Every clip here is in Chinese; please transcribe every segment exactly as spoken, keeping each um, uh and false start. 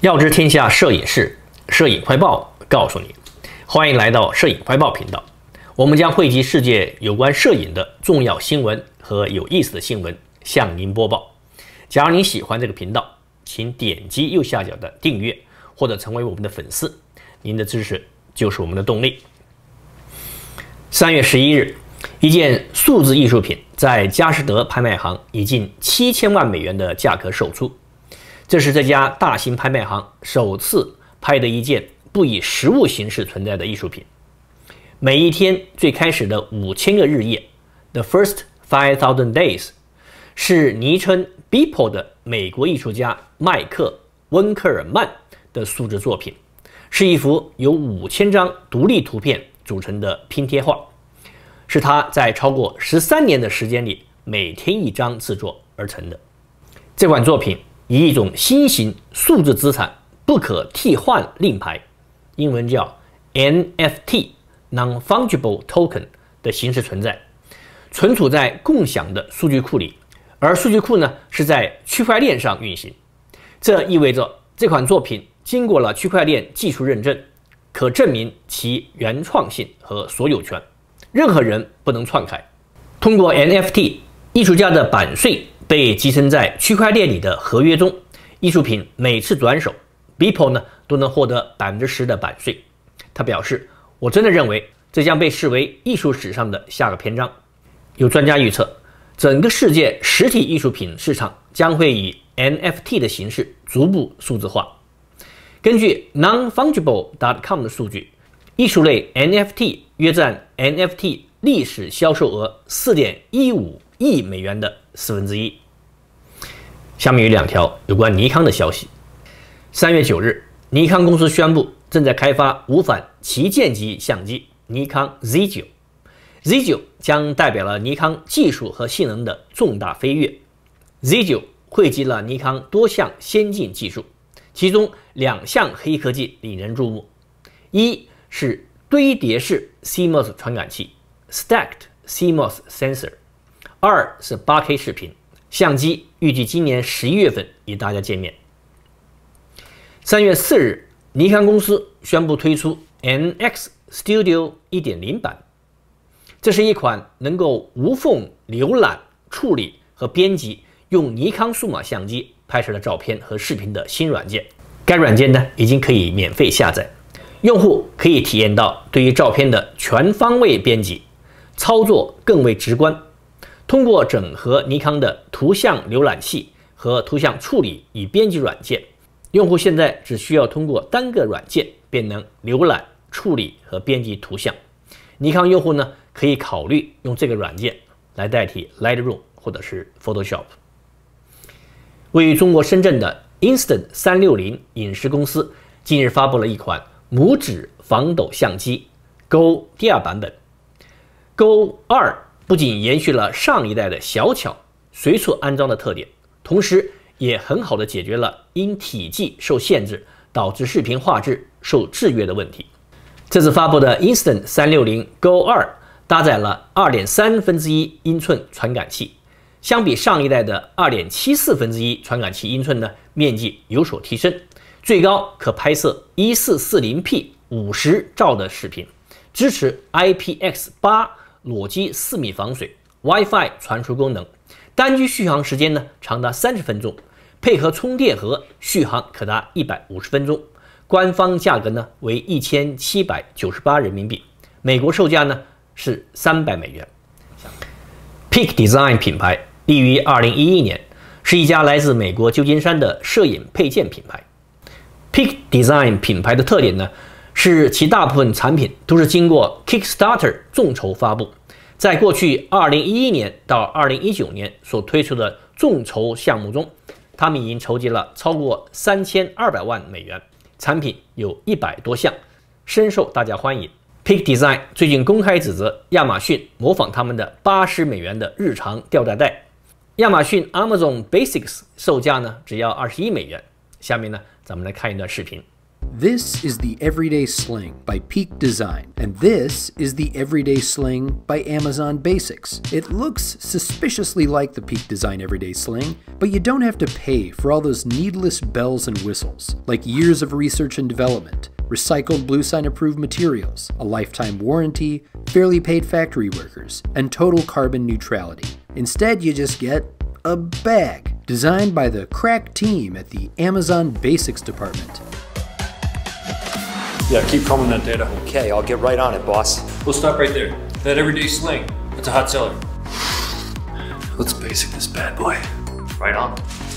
要知天下摄影事，摄影快报告诉你。欢迎来到摄影快报频道，我们将汇集世界有关摄影的重要新闻和有意思的新闻向您播报。假如您喜欢这个频道，请点击右下角的订阅或者成为我们的粉丝，您的支持就是我们的动力。三月十一日，一件数字艺术品在佳士得拍卖行以近七千万美元的价格售出。这是这家大型拍卖行首次拍的一件不以实物形式存在的艺术品。每一天最开始的五千个日夜 ，The First Five Thousand Days， 是昵称 Beeple 的美国艺术家麦克·温克尔曼的数字作品，是一幅由五千张独立图片组成的拼贴画，是他在超过十三年的时间里每天一张制作而成的。这款作品以一种新型数字资产不可替换令牌，英文叫 N F T（Non-Fungible Token） 的形式存在，存储在共享的数据库里，而数据库呢是在区块链上运行。这意味着这款作品经过了区块链技术认证，可证明其原创性和所有权，任何人不能篡改。通过 N F T， 艺术家的版税被集成在区块链里的合约中，艺术品每次转手 ，Beeple 呢都能获得 百分之十 的版税。他表示：“我真的认为这将被视为艺术史上的下个篇章。”有专家预测，整个世界实体艺术品市场将会以 N F T 的形式逐步数字化。根据 Non-Fungible 点 com 的数据，艺术类 N F T 约占 N F T 历史销售额 四点一五亿美元的四分之一。下面有两条有关尼康的消息。三月九日，尼康公司宣布正在开发无反旗舰级相机尼康 Z 九。Z 九将代表了尼康技术和性能的重大飞跃。Z 九汇集了尼康多项先进技术，其中两项黑科技引人注目：一是堆叠式 C M O S 传感器 （Stacked C M O S Sensor）， 二是 八 K 视频。相机预计今年十一月份与大家见面。三月四日，尼康公司宣布推出 N X Studio 一点零 版，这是一款能够无缝浏览、处理和编辑用尼康数码相机拍摄的照片和视频的新软件。该软件呢已经可以免费下载，用户可以体验到对于照片的全方位编辑，操作更为直观。通过整合尼康的图像浏览器和图像处理与编辑软件，用户现在只需要通过单个软件便能浏览、处理和编辑图像。尼康用户呢可以考虑用这个软件来代替 Lightroom 或者是 Photoshop。位于中国深圳的 Instant 三六零影视公司近日发布了一款拇指防抖相机 Go 第二版本。Go 二不仅延续了上一代的小巧、随处安装的特点，同时也很好的解决了因体积受限制导致视频画质受制约的问题。这次发布的 Instant 三六零 Go 二搭载了 二点三分之一英寸传感器，相比上一代的 二点七四分之一传感器英寸呢，面积有所提升，最高可拍摄 一四四零 P 五十兆的视频，支持 I P X 八裸机四米防水 ，WiFi 传输功能，单机续航时间呢长达三十分钟，配合充电盒续航可达一百五十分钟。官方价格呢为一千七百九十八人民币，美国售价呢是三百美元。Peak Design 品牌立于二零一一年，是一家来自美国旧金山的摄影配件品牌。Peak Design 品牌的特点呢，是其大部分产品都是经过 Kickstarter 众筹发布。在过去二零一一年到二零一九年所推出的众筹项目中，他们已经筹集了超过三千二百万美元，产品有一百多项，深受大家欢迎。Peak Design 最近公开指责亚马逊模仿他们的八十美元的日常吊带带。亚马逊 Amazon Basics 售价呢只要二十一美元。下面呢，咱们来看一段视频。 This is the Everyday Sling by Peak Design, and this is the Everyday Sling by Amazon Basics. It looks suspiciously like the Peak Design Everyday Sling, but you don't have to pay for all those needless bells and whistles, like years of research and development, recycled Bluesign approved materials, a lifetime warranty, fairly paid factory workers, and total carbon neutrality. Instead, you just get a bag designed by the crack team at the Amazon Basics department. Yeah, keep combing that data. Okay, I'll get right on it, boss. We'll stop right there. That Everyday Sling, that's a hot seller. Let's basic this bad boy. Right on.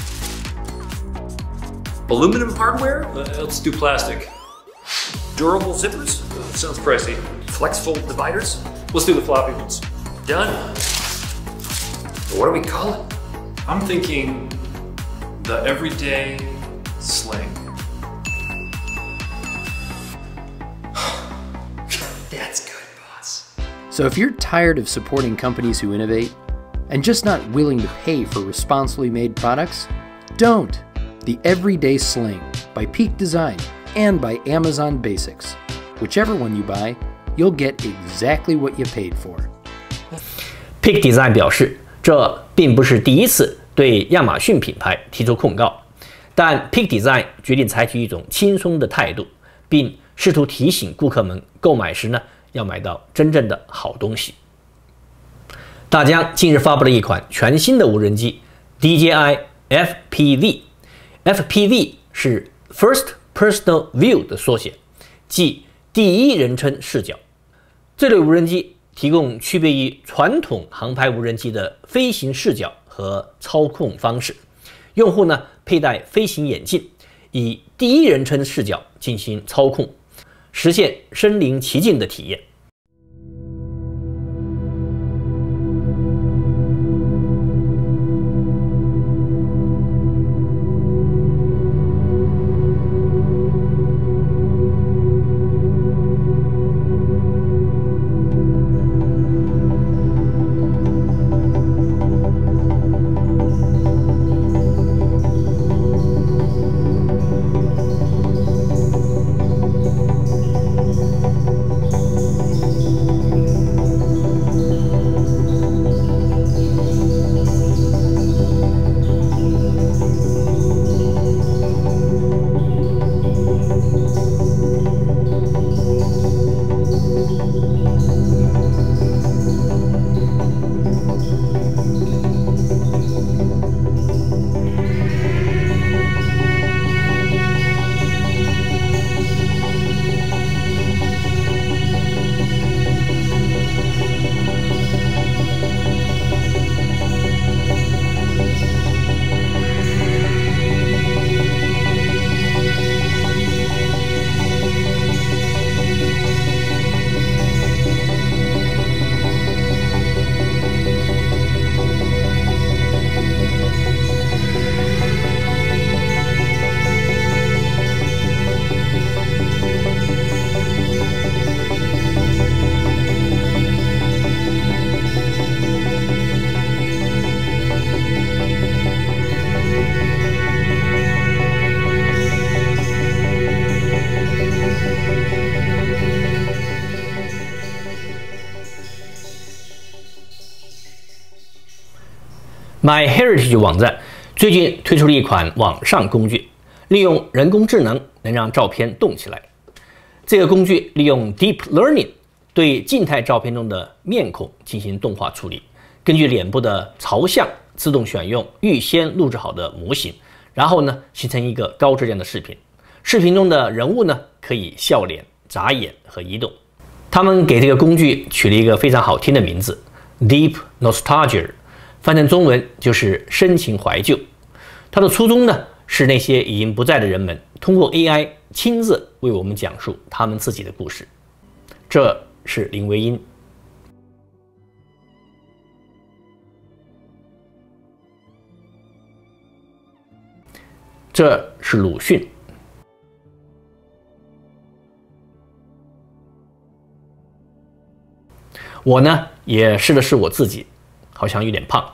Aluminum hardware? Uh, let's do plastic. Durable zippers? Uh, sounds pricey. Flex fold dividers? Let's do the floppy ones. Done. What do we call it? I'm thinking the Everyday Sling. That's good, boss. So if you're tired of supporting companies who innovate, and just not willing to pay for responsibly made products, don't. The Everyday Sling by Peak Design and by Amazon Basics. Whichever one you buy, you'll get exactly what you paid for. Peak Design 表示，这并不是第一次对亚马逊品牌提出控告，但 Peak Design 决定采取一种轻松的态度，并试图提醒顾客们购买时呢，要买到真正的好东西。大疆近日发布了一款全新的无人机 D J I F P V。F P V 是 First Personal View 的缩写，即第一人称视角。这类无人机提供区别于传统航拍无人机的飞行视角和操控方式。用户呢佩戴飞行眼镜，以第一人称视角进行操控，实现身临其境的体验。MyHeritage 网站最近推出了一款网上工具，利用人工智能能让照片动起来。这个工具利用 Deep Learning 对静态照片中的面孔进行动画处理，根据脸部的朝向自动选用预先录制好的模型，然后呢形成一个高质量的视频。视频中的人物呢可以笑脸、眨眼和移动。他们给这个工具取了一个非常好听的名字 ，Deep Nostalgia。翻成中文就是深情怀旧。它的初衷呢，是那些已经不在的人们通过 A I 亲自为我们讲述他们自己的故事。这是林徽因，这是鲁迅，我呢也试了试我自己，好像有点胖。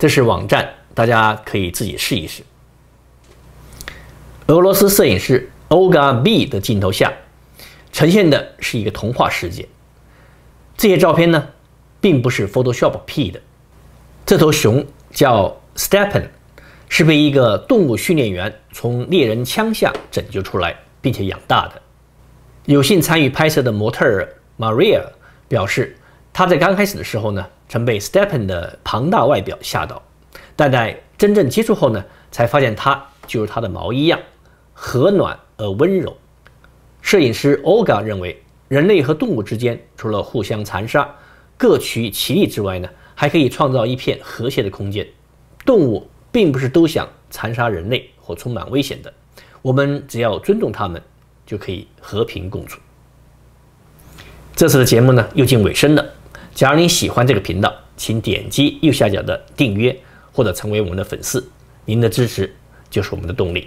这是网站，大家可以自己试一试。俄罗斯摄影师 Olga B 的镜头下，呈现的是一个童话世界。这些照片呢，并不是 Photoshop P 的。这头熊叫 Stepan， 是被一个动物训练员从猎人枪下拯救出来，并且养大的。有幸参与拍摄的模特儿 Maria 表示，她在刚开始的时候呢，曾被 Stepan 的庞大外表吓到，但在真正接触后呢，才发现它就如它的毛一样和暖而温柔。摄影师 Olga 认为，人类和动物之间除了互相残杀、各取其利之外呢，还可以创造一片和谐的空间。动物并不是都想残杀人类或充满危险的，我们只要尊重它们，就可以和平共处。这次的节目呢又近尾声了，假如你喜欢这个频道，请点击右下角的订阅或者成为我们的粉丝，您的支持就是我们的动力。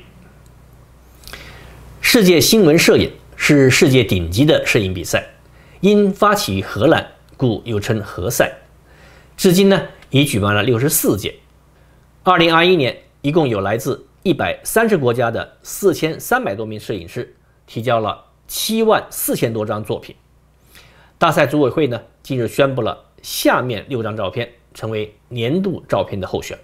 世界新闻摄影是世界顶级的摄影比赛，因发起于荷兰，故又称荷赛。至今呢，已举办了六十四届。二零二一年，一共有来自一百三十国家的四千三百多名摄影师提交了七万四千多张作品。大赛组委会呢，近日宣布了下面六张照片成为年度照片的候选。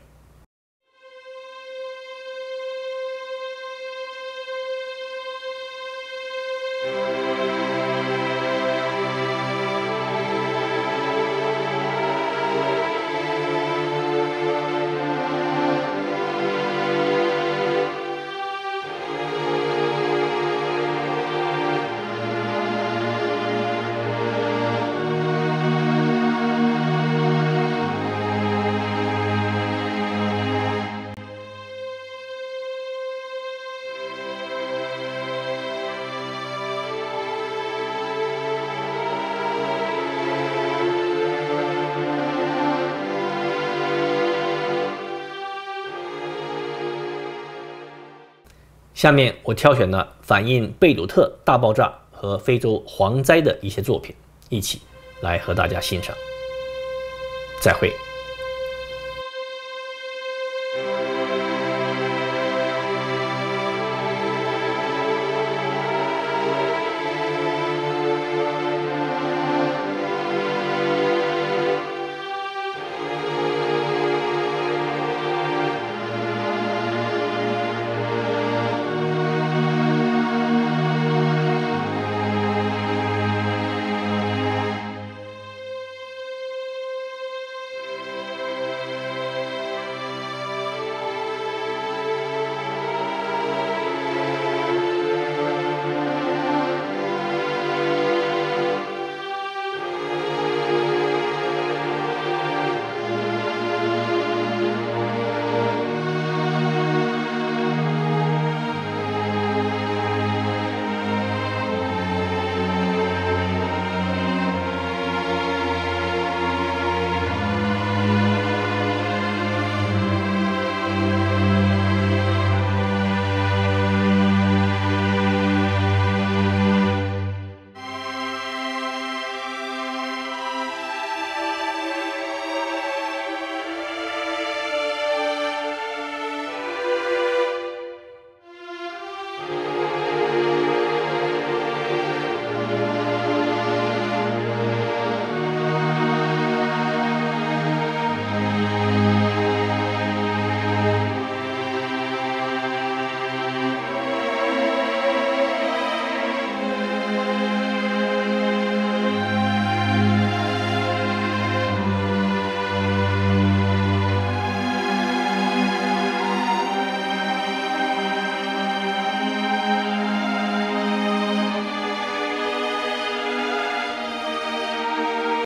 下面我挑选了反映贝鲁特大爆炸和非洲蝗灾的一些作品，一起来和大家欣赏。再会。